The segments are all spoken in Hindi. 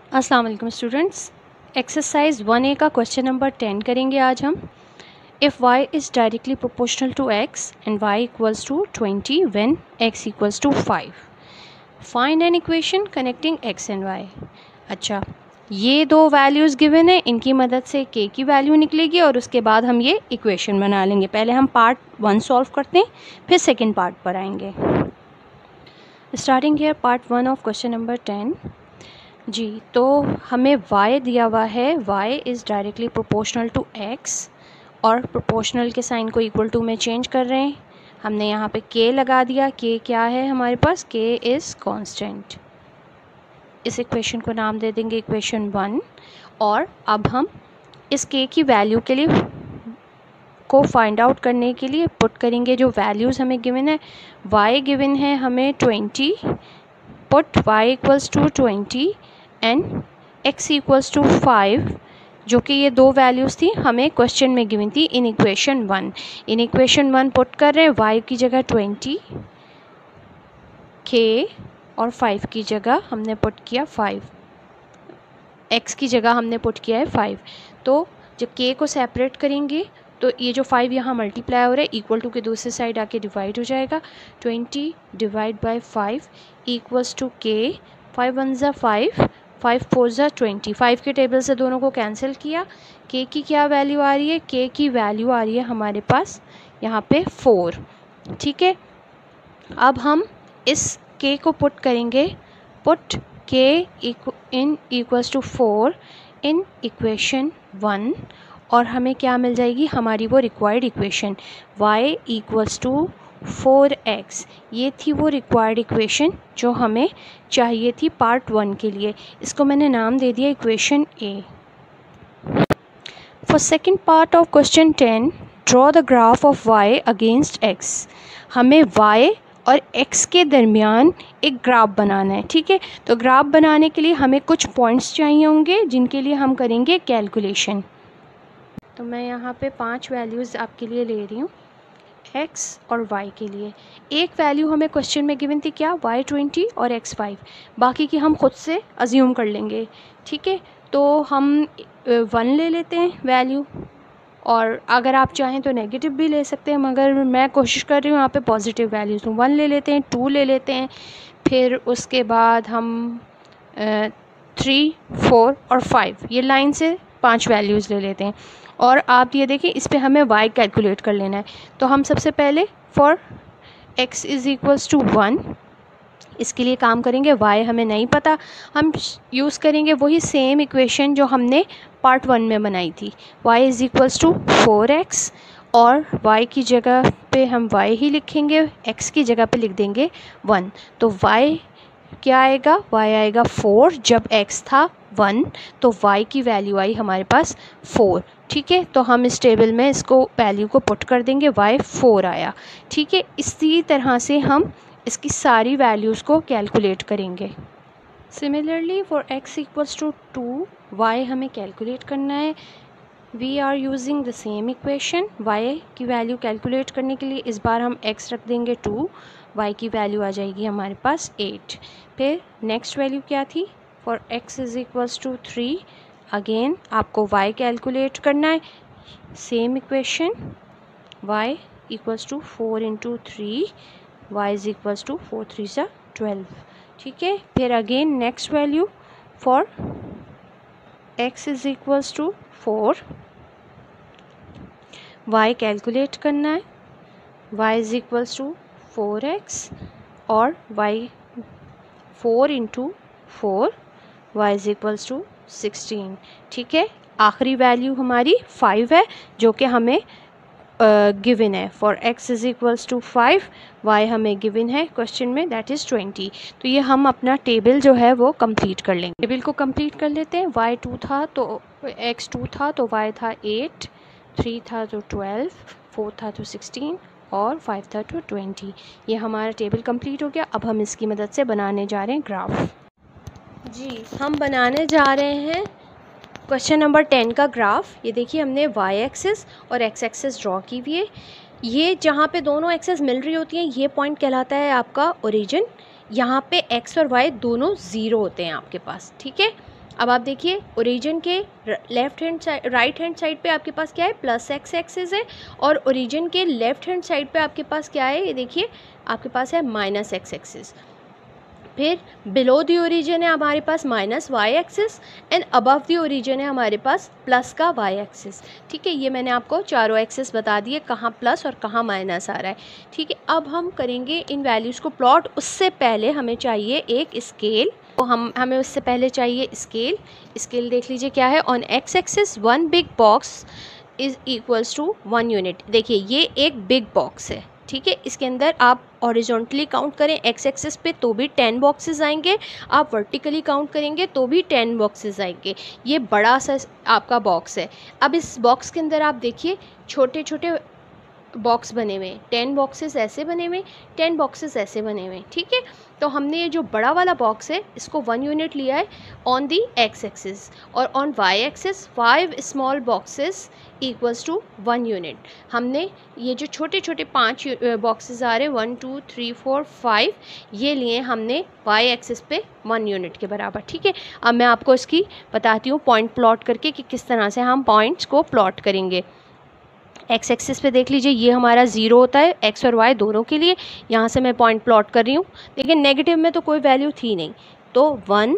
अस्सलाम वालेकुम स्टूडेंट्स। एक्सरसाइज 1A का क्वेश्चन नंबर 10 करेंगे आज हम। If y is directly proportional to x and y equals to 20 when x equals to 5, find an equation connecting x and y। अच्छा, ये दो वैल्यूज़ गिवन है, इनकी मदद से k की वैल्यू निकलेगी और उसके बाद हम ये इक्वेशन बना लेंगे। पहले हम पार्ट 1 सॉल्व करते हैं, फिर सेकेंड पार्ट पर आएंगे। Starting here part 1 of question number 10 जी। तो हमें y दिया हुआ है, y is directly proportional to x और प्रोपोर्शनल के साइन को इक्वल टू में चेंज कर रहे हैं। हमने यहाँ पे k लगा दिया। k क्या है हमारे पास? k is constant. इस इक्वेशन को नाम दे देंगे इक्वेशन 1। और अब हम इस k की वैल्यू के लिए को फाइंड आउट करने के लिए पुट करेंगे जो वैल्यूज़ हमें गिवन है। y गिवन है हमें 20, put y equals to 20 and x equals to 5, जो कि ये दो वैल्यूज़ थी हमें क्वेश्चन में गिवन थी in equation 1। In equation 1 put कर रहे हैं। y की जगह 20, k और 5 की जगह हमने पुट किया 5, x की जगह हमने पुट किया है 5। तो जब k को सेपरेट करेंगे तो ये जो 5 यहाँ मल्टीप्लाई हो रहा है इक्वल टू के दूसरी साइड आके डिवाइड हो जाएगा। 20 divide by 5 equals to k। 5 1 ज़ा 5, 5 4 ज़ा 20। 5 के टेबल से दोनों को कैंसिल किया। k की क्या वैल्यू आ रही है? k की वैल्यू आ रही है हमारे पास यहाँ पे 4। ठीक है, अब हम इस k को पुट करेंगे। Put k in equals to 4 in equation 1 और हमें क्या मिल जाएगी? हमारी वो required equation y equals to 4x। ये थी वो रिक्वायर्ड इक्वेशन जो हमें चाहिए थी पार्ट 1 के लिए। इसको मैंने नाम दे दिया equation a। For second part of question 10, draw the graph of y against x। हमें y और x के दरमियान एक ग्राफ बनाना है। ठीक है, तो ग्राफ बनाने के लिए हमें कुछ पॉइंट्स चाहिए होंगे जिनके लिए हम करेंगे कैलकुलेशन। तो मैं यहाँ पे 5 वैल्यूज़ आपके लिए ले रही हूँ x और y के लिए। एक वैल्यू हमें क्वेश्चन में गिवन थी क्या? y 20 और x 5। बाकी की हम खुद से अज्यूम कर लेंगे। ठीक है, तो हम 1 ले लेते हैं वैल्यू, और अगर आप चाहें तो नेगेटिव भी ले सकते हैं, मगर मैं कोशिश कर रही हूँ यहाँ पे पॉजिटिव वैल्यूज़। तो 1 ले लेते हैं, 2 ले लेते हैं, फिर उसके बाद हम 3 4 और 5 ये लाइन से 5 वैल्यूज़ ले लेते हैं। और आप ये देखिए इस पे हमें y कैलकुलेट कर लेना है। तो हम सबसे पहले for x is equals to 1 इसके लिए काम करेंगे। y हमें नहीं पता, हम यूज़ करेंगे वही सेम इक्वेशन जो हमने पार्ट 1 में बनाई थी। y is equals to 4x और y की जगह पे हम y ही लिखेंगे, x की जगह पे लिख देंगे 1। तो y क्या आएगा? y आएगा 4। जब x था 1 तो y की वैल्यू आई हमारे पास 4। ठीक है, तो हम इस टेबल में इसको वैल्यू को पुट कर देंगे, y 4 आया। ठीक है, इसी तरह से हम इसकी सारी वैल्यूज़ को कैलकुलेट करेंगे। Similarly for x equals to 2, y हमें कैलकुलेट करना है। We are using the same equation. y की वैल्यू कैलकुलेट करने के लिए इस बार हम x रख देंगे 2, y की वैल्यू आ जाएगी हमारे पास 8। फिर नेक्स्ट वैल्यू क्या थी? For x is equals to 3, again आपको y कैलकुलेट करना है। Same equation, y equals to 4 into 3, y is equals to 4 3 सा 12। ठीक है, फिर again next value for x is equals to 4, y calculate करना है। y is equals to 4x और y 4 into 4, y is equals to 16। ठीक है, आखिरी वैल्यू हमारी 5 है जो कि हमें गिवन है। For x is equals to 5, y हमें गिवन है क्वेश्चन में, दैट इज़ 20। तो ये हम अपना टेबल जो है वो कंप्लीट कर लेंगे। टेबल को कंप्लीट कर लेते हैं। y 2 था तो x 2 था तो y था 8, 3 था तो 12, 4 था तो 16 और 5 था तो 20। ये हमारा टेबल कंप्लीट हो गया। अब हम इसकी मदद से बनाने जा रहे हैं ग्राफ। जी, हम बनाने जा रहे हैं क्वेश्चन नंबर 10 का ग्राफ। ये देखिए हमने y एक्सिस और x एक्सिस ड्रॉ की हुई है। ये जहाँ पे दोनों एक्सिस मिल रही होती हैं ये पॉइंट कहलाता है आपका ओरिजिन। यहाँ पे x और y दोनों ज़ीरो होते हैं आपके पास। ठीक है, अब आप देखिए ओरिजिन के left hand side right hand side पे आपके पास क्या है, प्लस एक्स एक्सिस है, और ओरिजिन के लेफ्ट हैंड साइड पे आपके पास क्या है, ये देखिए आपके पास है माइनस एक्स एक्सिस। फिर बिलो दी ओरिजिन है हमारे पास minus Y axis, and above the origin है हमारे पास प्लस का वाई एक्सिस। ठीक है, ये मैंने आपको चारों एक्सिस बता दिए, कहाँ प्लस और कहाँ माइनस आ रहा है। ठीक है, अब हम करेंगे इन वैल्यूज़ को प्लॉट। उससे पहले हमें चाहिए एक स्केल, तो हमें उससे पहले चाहिए स्केल। स्केल देख लीजिए क्या है, on X axis 1 big box is equals to 1 unit. देखिए ये एक बिग बॉक्स है, ठीक है, इसके अंदर आप हॉरिजॉन्टली काउंट करें एक्स एक्सिस पे तो भी 10 बॉक्सेस आएंगे, आप वर्टिकली काउंट करेंगे तो भी 10 बॉक्सेस आएंगे। ये बड़ा सा आपका बॉक्स है। अब इस बॉक्स के अंदर आप देखिए छोटे छोटे बॉक्स बने हुए, 10 बॉक्सेस ऐसे बने हुए, 10 बॉक्सेस ऐसे बने हुए। ठीक है, तो हमने ये जो बड़ा वाला बॉक्स है इसको 1 यूनिट लिया है ऑन दी एक्स एक्सिस, और on Y axis 5 small boxes equals to 1 unit. हमने ये जो छोटे छोटे 5 बॉक्सेस आ रहे हैं 1 2 3 4 5, ये लिए हमने वाई एक्सिस पे 1 यूनिट के बराबर। ठीक है, अब मैं आपको इसकी बताती हूँ पॉइंट प्लॉट करके कि किस तरह से हम पॉइंट्स को प्लॉट करेंगे। एक्स एक्सिस पे देख लीजिए ये हमारा 0 होता है एक्स और वाई दोनों के लिए। यहाँ से मैं पॉइंट प्लॉट कर रही हूँ, लेकिन नेगेटिव में तो कोई वैल्यू थी नहीं, तो 1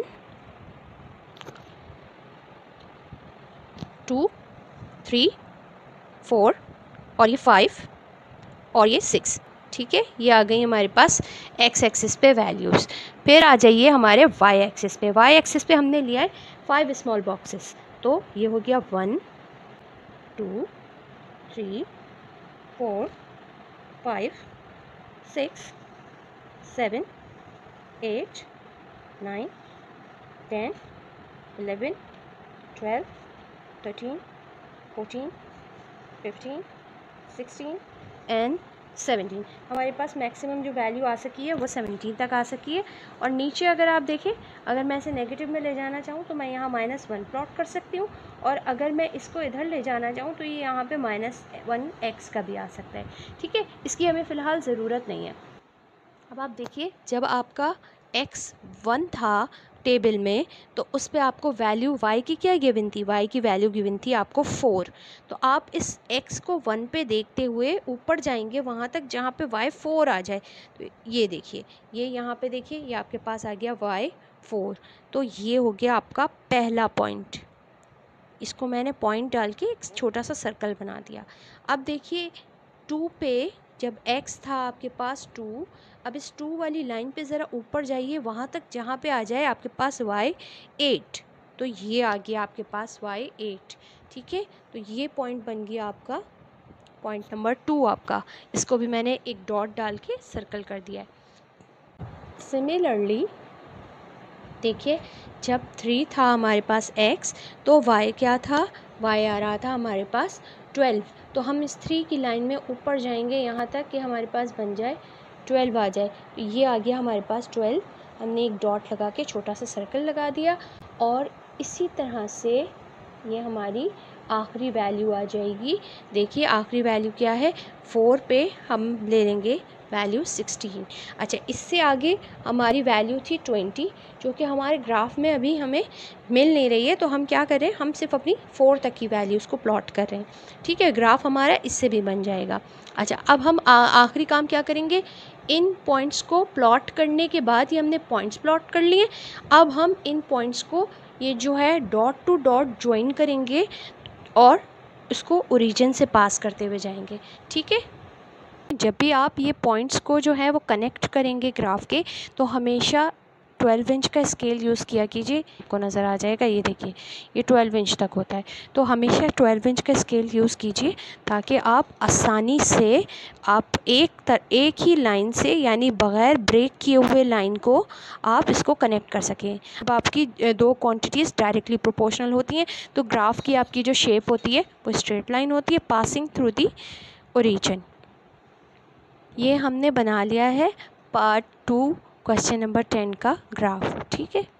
2 3 4 और ये 5 और ये 6। ठीक है, ये आ गई हमारे पास एक्स एक्सिस पे वैल्यूज़। फिर आ जाइए हमारे वाई एक्सिस पे। वाई एक्सिस पे हमने लिया है 5 स्मॉल बॉक्सेस, तो ये हो गया 1 2 3 4 5 6 7 8 9 10 11 12 13 14 15 16 एंड 17। हमारे पास मैक्सिमम जो वैल्यू आ सकी है वो 17 तक आ सकी है। और नीचे अगर आप देखें, अगर मैं इसे नेगेटिव में ले जाना चाहूँ तो मैं यहाँ -1 प्लॉट कर सकती हूँ, और अगर मैं इसको इधर ले जाना चाहूँ तो ये यहाँ पे -1x का भी आ सकता है। ठीक है, इसकी हमें फ़िलहाल ज़रूरत नहीं है। अब आप देखिए जब आपका x 1 था टेबल में, तो उस पर आपको वैल्यू y की क्या गिवन थी, y की वैल्यू गिवन थी आपको 4। तो आप इस x को 1 पे देखते हुए ऊपर जाएंगे वहाँ तक जहाँ पे y 4 आ जाए। तो ये देखिए, ये यहाँ पे देखिए, ये आपके पास आ गया y 4। तो ये हो गया आपका पहला पॉइंट। इसको मैंने पॉइंट डाल के एक छोटा सा सर्कल बना दिया। अब देखिए 2 पे जब x था आपके पास 2, अब इस 2 वाली लाइन पे ज़रा ऊपर जाइए वहाँ तक जहाँ पे आ जाए आपके पास y 8। तो ये आ गया आपके पास y 8। ठीक है, तो ये पॉइंट बन गया आपका पॉइंट नंबर 2 आपका। इसको भी मैंने एक डॉट डाल के सर्कल कर दिया है। सिमिलरली देखिए जब 3 था हमारे पास x, तो y क्या था, y आ रहा था हमारे पास 12। तो हम इस 3 की लाइन में ऊपर जाएंगे यहाँ तक कि हमारे पास बन जाए 12 आ जाए। तो ये आ गया हमारे पास 12। हमने एक डॉट लगा के छोटा सा सर्कल लगा दिया, और इसी तरह से ये हमारी आखिरी वैल्यू आ जाएगी। देखिए आखिरी वैल्यू क्या है, 4 पे हम ले लेंगे वैल्यू 16। अच्छा, इससे आगे हमारी वैल्यू थी 20, जो कि हमारे ग्राफ में अभी हमें मिल नहीं रही है। तो हम क्या कर रहे हैं, हम सिर्फ अपनी 4 तक की वैल्यूज़ को प्लॉट कर रहे हैं। ठीक है, ग्राफ हमारा इससे भी बन जाएगा। अच्छा, अब हम आखिरी काम क्या करेंगे, इन पॉइंट्स को प्लॉट करने के बाद, ये हमने पॉइंट्स प्लॉट कर लिए, अब हम इन पॉइंट्स को ये जो है डॉट टू डॉट ज्वाइन करेंगे और इसको ओरिजिन से पास करते हुए जाएंगे। ठीक है, जब भी आप ये पॉइंट्स को जो है वो कनेक्ट करेंगे ग्राफ के, तो हमेशा 12 इंच का स्केल यूज़ किया कीजिए। आपको नज़र आ जाएगा, ये देखिए ये 12 इंच तक होता है। तो हमेशा 12 इंच का स्केल यूज़ कीजिए, ताकि आप आसानी से आप एक ही लाइन से, यानी बग़ैर ब्रेक किए हुए लाइन को आप इसको कनेक्ट कर सकें। अब आपकी दो क्वांटिटीज़ डायरेक्टली प्रोपोर्शनल होती हैं, तो ग्राफ की आपकी जो शेप होती है वो स्ट्रेट लाइन होती है पासिंग थ्रू दी ओरिजिन। ये हमने बना लिया है पार्ट 2 क्वेश्चन नंबर 10 का ग्राफ। ठीक है।